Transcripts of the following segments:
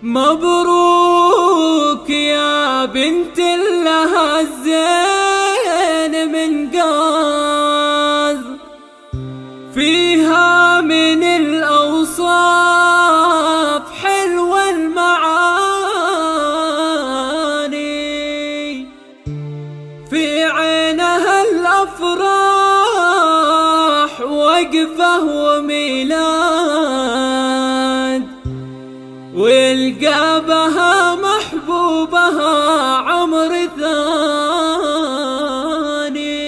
مبروك يا بنت لها الزين من قاز، فيها من الأوصاف حلوة المعاني، في عينها الأفراح وقفة وميلاد، ويلقى بها محبوبها عمر ثاني.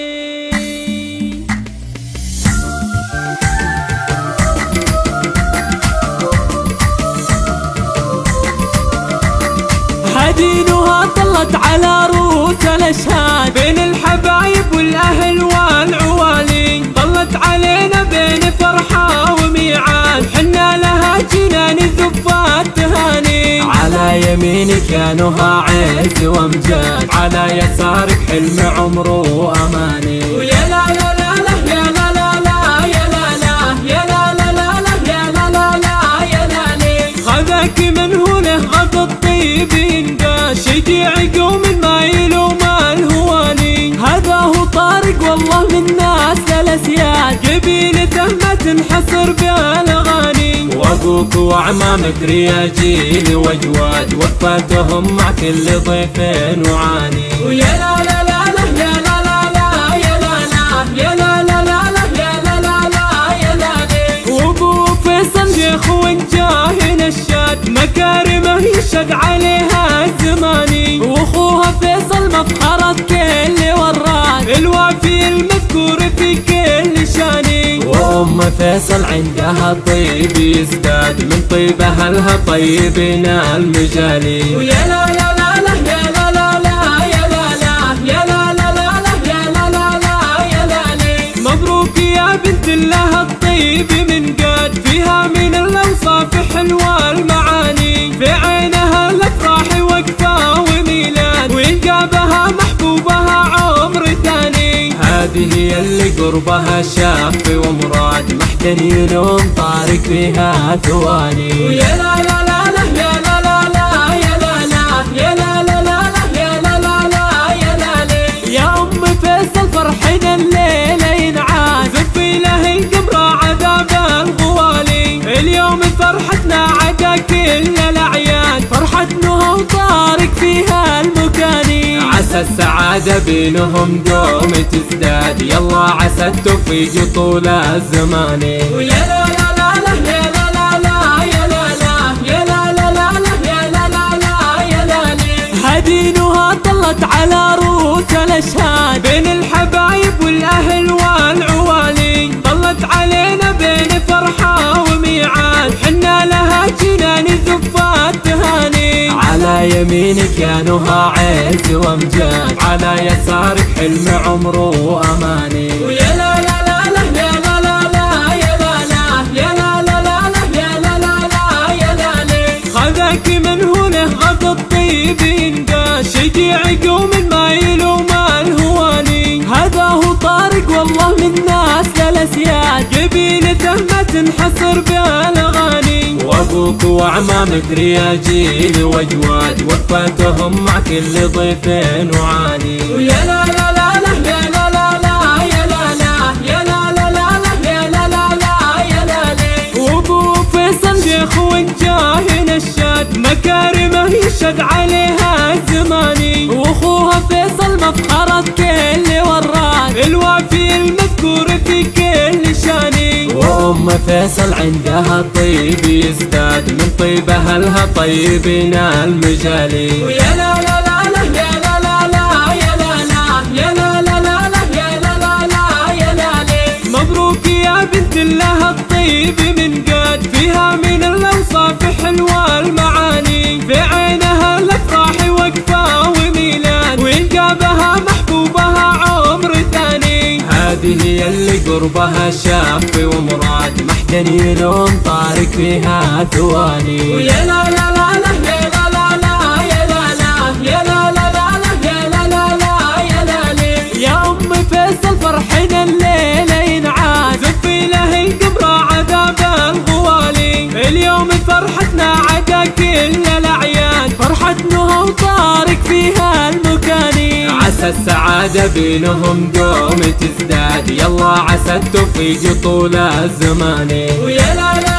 حدينها طلت على رؤوس الأشهاد، بين الحبايب والأهل والعوالي، طلت علينا بين فرحة وميعاد، حنا لها جنان زفات تهاني. على يمينك كانوها عز وامجاد، على يسارك حلم عمره وأماني. ويا لا لا لا لا يا لا لا لا يا لا لا يا لا لا لا يا لا لا لا يا لا لي، خذك من هنا غض الطيب ينقاش، شجيع قوم ما يلوم الهواني. هذا هو طارق والله من ناس للأسياد، قبيلته ما تنحصر بالاغاني، وابوك وعمامك رياجيل واجواد، وفاتهم مع كل ضيف وعاني. ويا لا لا لا لا يا لا لا لا يا لا لا يا لا لا لا يا لا لا لا يا لا لي، وابو فيصل شيخ وانجاه نشاد، مكارمه يشهد عليها الزماني، واخوها فيصل مفخرة كل وراد، الوافي المذكور في كل شاني. وام فيصل عندها طيب يزداد، من طيب اهلها طيبين المجالي. ويا لا لا لا لا يا لا لا لا يا لا لا يا لا لا لا يا لا لا لا يا لا لي، مبروك يا بنت لها الطيب من قاد، فيها من الاوصاف حلوة المعاني، في عينها الافراح وقفة وميلاد، ويلقى بها محبوبها عمر ثاني. هذه اللي قربها شاف ومراد، محتن يلوم طارق فيها ثواني. ويا لا لا لا لا يا لا لا لا يا لا لا يا لا لا لا يا لا لا لا يا لا لي، يا ام فيصل فرحنا الليلة ينعاد، زفي له القمر عذاب الغوالي، اليوم فرحتنا عدا كل الاعياد، فرحة نهى وطارق فيها المكاني، عسى السعادة بينهم دوم تزداد، يلا عسى التوفيق طول الزمان. ويا لا لا لا لا يا لا لا لا يا لا لا يا لا لا لا يا لا لا لا يا لا لي، حدينها طلت على رؤوس الأشهاد، بين الحبايب والأهل والعوالي، طلت علينا بين فرحة وميعاد، حنا لها جنان زفات تهاني. على يمينك كانوها عز وامجاد، على يسارك حلم عمره وأماني. ويا لا لا لا لا يا لا لا لا يا لا لا يا لا لا لا يا لا لا لا يا لا لي، خذك من هنا غض الطيب ينقاش، شجيع قوم ما يلوم الهواني. هذا هو طارق والله من ناس للأسياد، قبيلته ما تنحصر بالاغاني، وابوك وعمامك رياجيل واجواد، وفاتهم مع كل ضيف وعاني. ويا لا لا لا لا يا لا لا لا يا لا لا يا لا لا لا يا لا لا لا يا لا لي، وابو فيصل شيخ وانجاه نشاد، مكارمه يشهد عليها الزماني، واخوها فيصل مفخرة كل وراد، الوافي المذكور في كل شاني. وام فيصل عندها طيب يزداد، من طيب اهلها طيبين المجالي. ويا لا لا لا لا يا لا لا لا يا لا لا يا لا لا لا يا لا لا لا يا لا لي، مبروك يا بنت لها الطيب من قاد، فيها من الاوصاف حلوة المعاني، في عينها الافراح وقفة وميلاد، ويلقى بها محبوبها عمر ثاني. هذه اللي قربها شاف ومراد، محتن يلوم طارق فيها ثواني. ويا لا لا لا لا يا لا لا لا يا لا لا يا لا لا لا يا لا لا لا يا لا لي، يا ام فيصل فرحنا الليلة ينعاد، زفي له القمر عذاب الغوالي، اليوم فرحتنا عدا كل عسى السعادة بينهم دوم تزداد، يلا عسى التوفيق طول الزمان. ويا لا